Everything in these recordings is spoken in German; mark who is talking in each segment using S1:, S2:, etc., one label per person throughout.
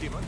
S1: jemand?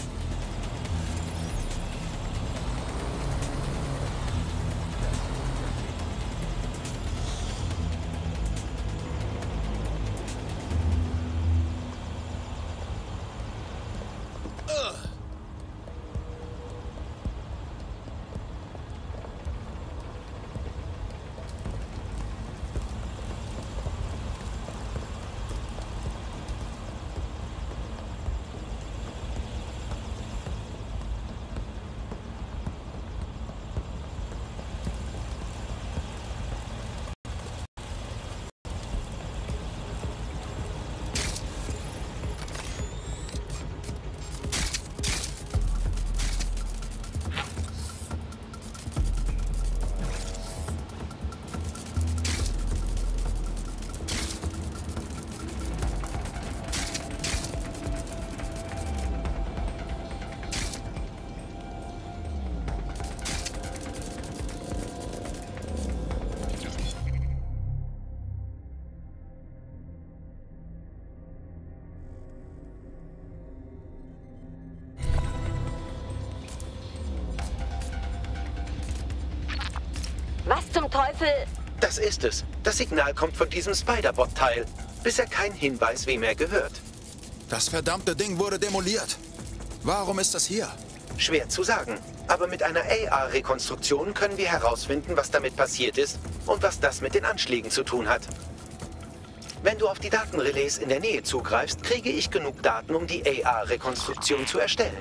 S2: Was zum Teufel?
S3: Das ist es. Das Signal kommt von diesem Spider-Bot-Teil. Bisher kein Hinweis, wem er gehört.
S4: Das verdammte Ding wurde demoliert. Warum ist das hier?
S3: Schwer zu sagen. Aber mit einer AR-Rekonstruktion können wir herausfinden, was damit passiert ist und was das mit den Anschlägen zu tun hat. Wenn du auf die Datenrelais in der Nähe zugreifst, kriege ich genug Daten, um die AR-Rekonstruktion zu erstellen.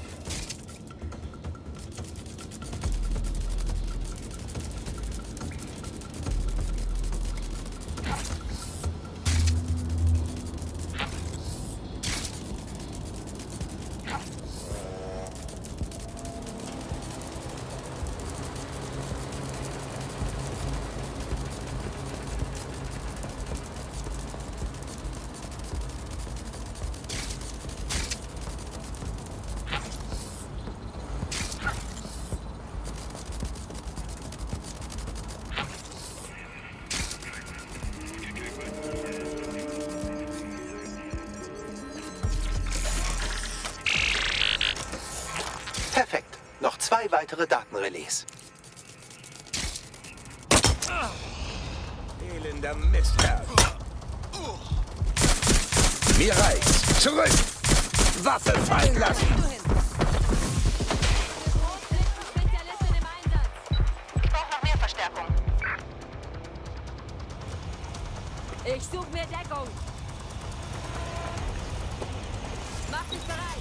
S3: Perfekt. Noch 2 weitere Datenrelais.
S1: Elender Mistkerl. Mir reicht's. Zurück! Waffe fallen lassen!
S2: Ich brauche noch mehr Verstärkung. Ich suche mir Deckung. Mach dich bereit.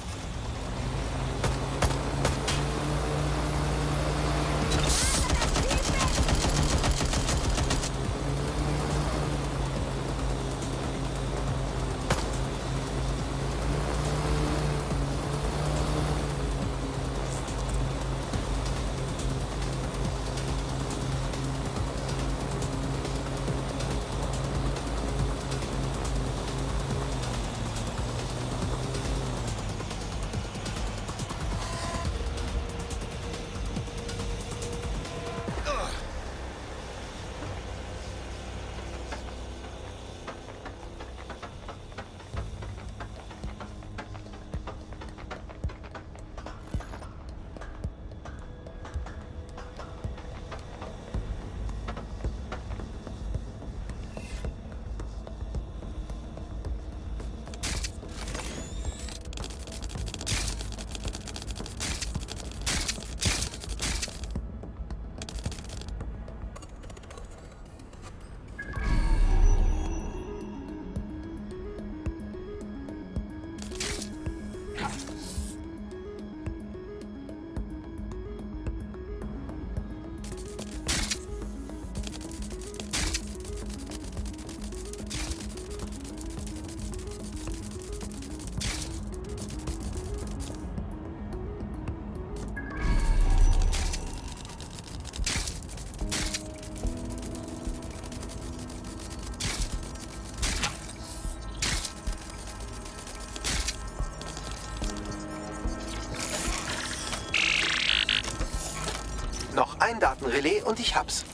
S3: Noch ein Datenrelais und ich hab's.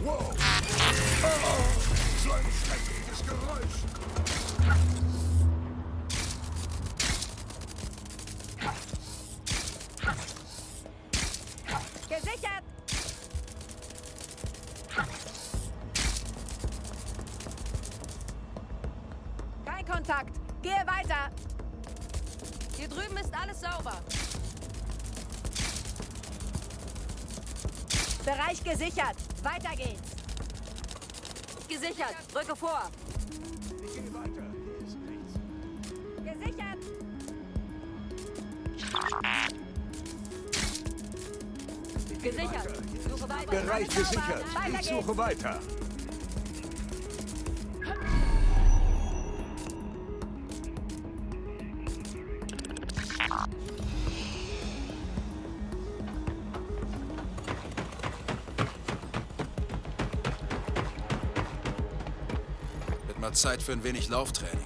S1: Wow. Oh, so ein schreckliches Geräusch.
S2: Gesichert! Kein Kontakt. Gehe weiter. Hier drüben ist alles sauber. Bereich gesichert. Weiter geht's. Gesichert. Drücke vor.
S1: Ich gehe weiter. Hier ist nichts.
S2: Gesichert. Gesichert. Suche weiter.
S1: Bereich
S2: Alles sauber.
S1: gesichert.
S2: Weiter
S1: Ich
S2: geht's.
S1: suche weiter.
S4: Wird mal Zeit für ein wenig Lauftraining.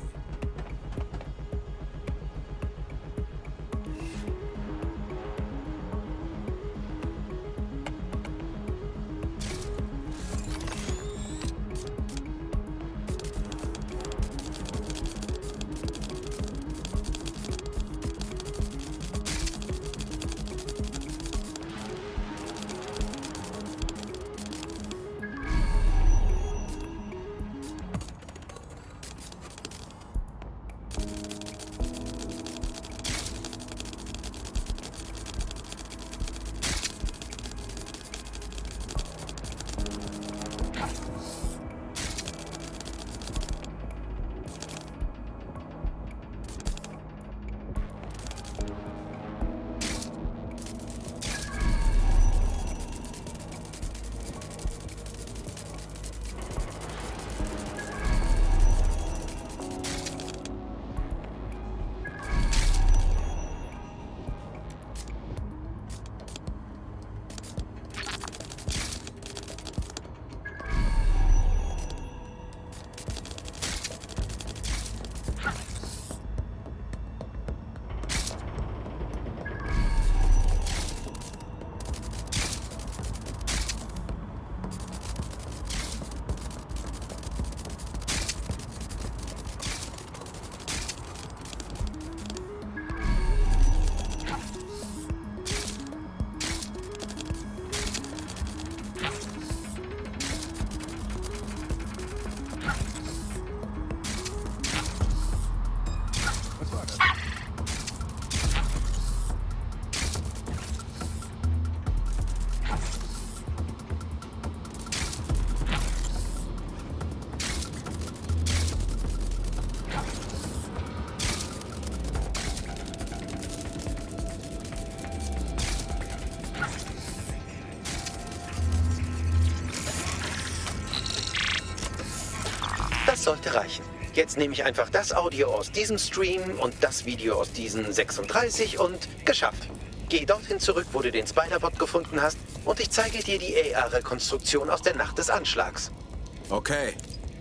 S3: Das sollte reichen. Jetzt nehme ich einfach das Audio aus diesem Stream und das Video aus diesen 36 und geschafft. Geh dorthin zurück, wo du den Spider-Bot gefunden hast, und ich zeige dir die AR-Rekonstruktion aus der Nacht des Anschlags.
S4: Okay.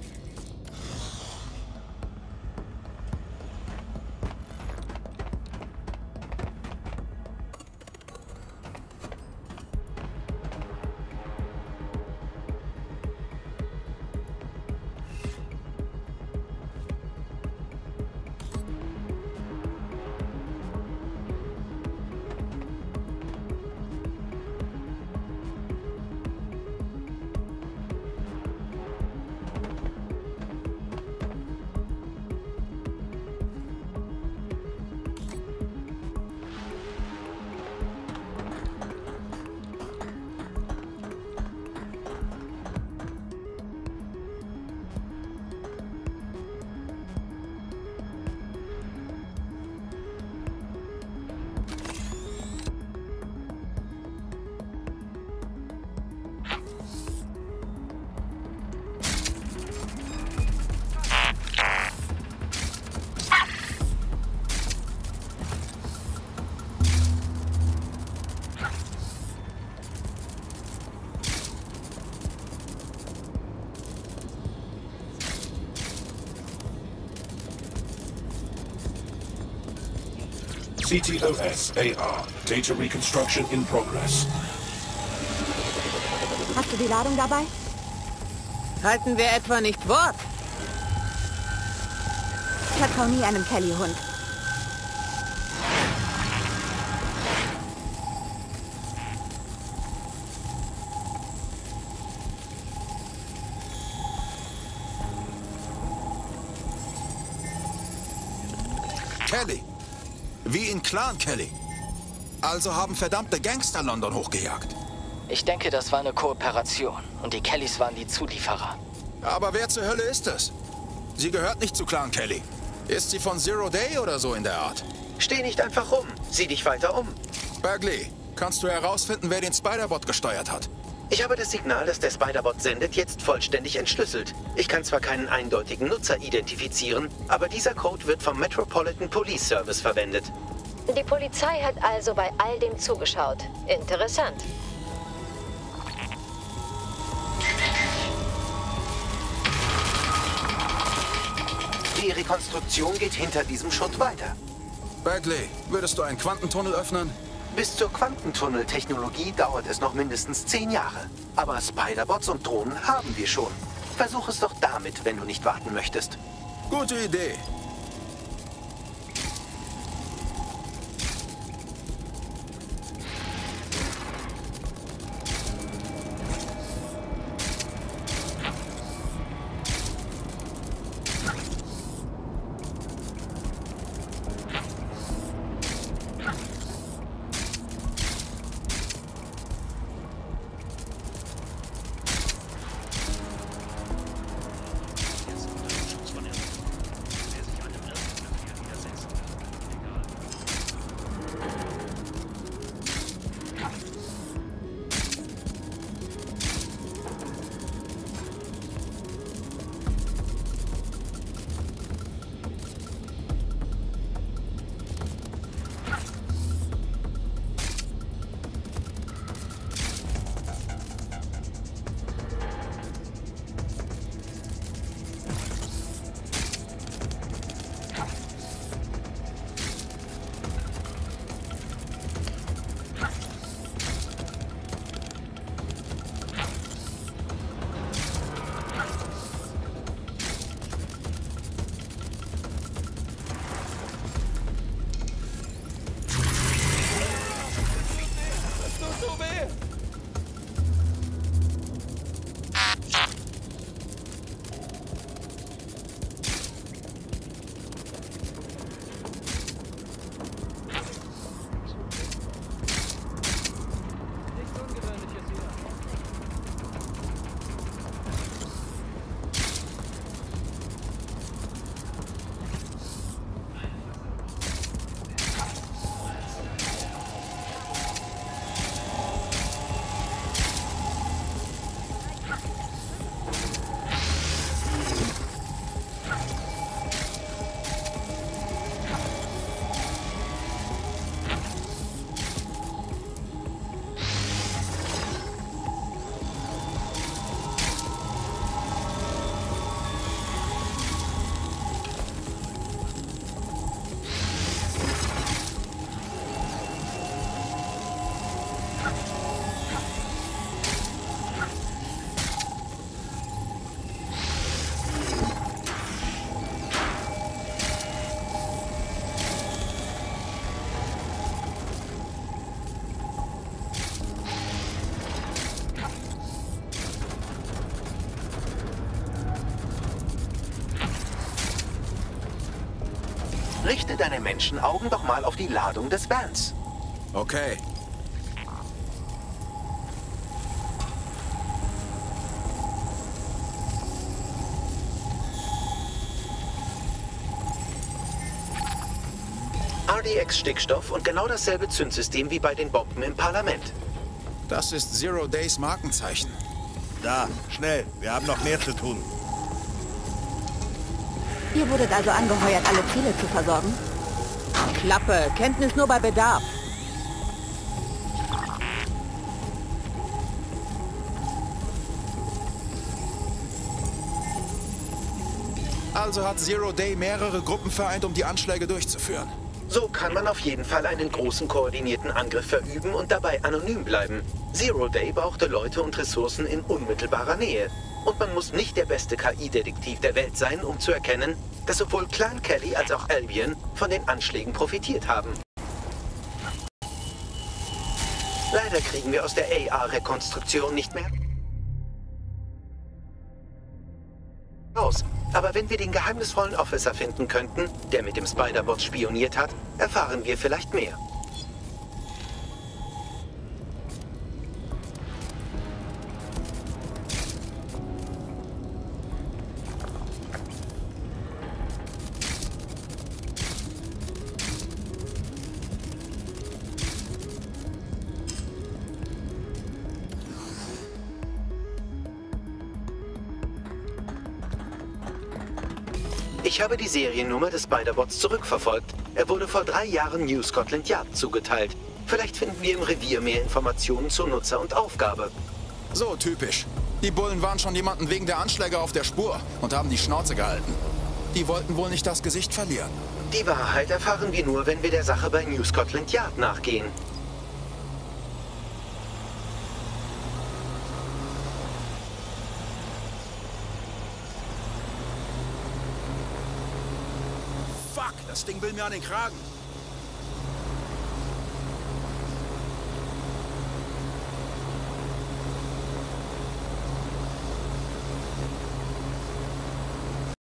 S5: CTOS AR. Data reconstruction in progress.
S6: Hast du die Ladung dabei?
S5: Halten wir etwa nicht Wort?
S6: Vertrau nie einem Kelly-Hund.
S4: Kelly. Wie in Clan Kelly. Also haben verdammte Gangster London hochgejagt.
S7: Ich denke, das war eine Kooperation. Und die Kellys waren die Zulieferer.
S4: Aber wer zur Hölle ist es? Sie gehört nicht zu Clan Kelly. Ist sie von Zero Day oder so in der Art?
S3: Steh nicht einfach rum. Sieh dich weiter um.
S4: Bagley, kannst du herausfinden, wer den Spider-Bot gesteuert hat?
S3: Ich habe das Signal, das der Spider-Bot sendet, jetzt vollständig entschlüsselt. Ich kann zwar keinen eindeutigen Nutzer identifizieren, aber dieser Code wird vom Metropolitan Police Service verwendet.
S8: Die Polizei hat also bei all dem zugeschaut. Interessant.
S3: Die Rekonstruktion geht hinter diesem Schutt weiter.
S4: Bagley, würdest du einen Quantentunnel öffnen?
S3: Bis zur Quantentunnel-Technologie dauert es noch mindestens 10 Jahre. Aber Spider-Bots und Drohnen haben wir schon. Versuch es doch damit, wenn du nicht warten möchtest.
S4: Gute Idee.
S3: Richte deine Menschenaugen doch mal auf die Ladung des Vans.
S4: Okay.
S3: RDX-Stickstoff und genau dasselbe Zündsystem wie bei den Bomben im Parlament.
S4: Das ist Zero Days Markenzeichen.
S9: Da, schnell. Wir haben noch mehr zu tun.
S6: Ihr wurdet also angeheuert, alle Ziele zu versorgen?
S5: Klappe, Kenntnis nur bei Bedarf.
S4: Also hat Zero Day mehrere Gruppen vereint, um die Anschläge durchzuführen.
S3: So kann man auf jeden Fall einen großen koordinierten Angriff verüben und dabei anonym bleiben. Zero Day brauchte Leute und Ressourcen in unmittelbarer Nähe. Und man muss nicht der beste KI-Detektiv der Welt sein, um zu erkennen, dass sowohl Clan Kelly als auch Albion von den Anschlägen profitiert haben. Leider kriegen wir aus der AR-Rekonstruktion nicht mehr raus. Aber wenn wir den geheimnisvollen Officer finden könnten, der mit dem Spider-Bot spioniert hat, erfahren wir vielleicht mehr. Ich habe die Seriennummer des Spider-Bots zurückverfolgt. Er wurde vor 3 Jahren New Scotland Yard zugeteilt. Vielleicht finden wir im Revier mehr Informationen zu Nutzer und Aufgabe.
S4: So typisch. Die Bullen waren schon jemanden wegen der Anschläge auf der Spur und haben die Schnauze gehalten. Die wollten wohl nicht das Gesicht verlieren.
S3: Die Wahrheit erfahren wir nur, wenn wir der Sache bei New Scotland Yard nachgehen.
S4: Fuck, das Ding will mir an den Kragen.